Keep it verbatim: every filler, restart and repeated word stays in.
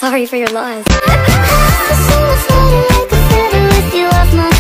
sorry for your loss. I so much better like a feather with you off my